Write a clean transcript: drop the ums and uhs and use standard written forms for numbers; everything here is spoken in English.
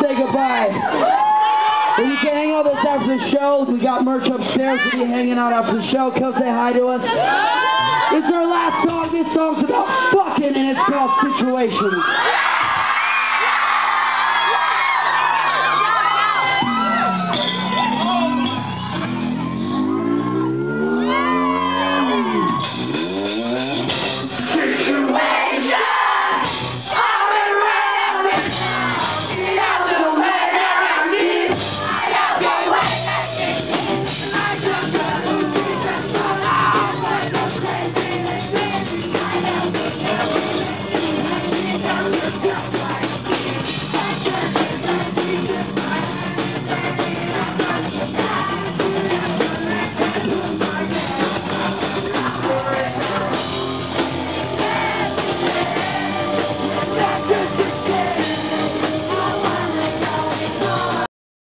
say goodbye. Well, you can hang out with us after the show. We got merch upstairs. We'll be hanging out after the show. Come say hi to us. This is our last song. This song's about fucking, and it's called Situations.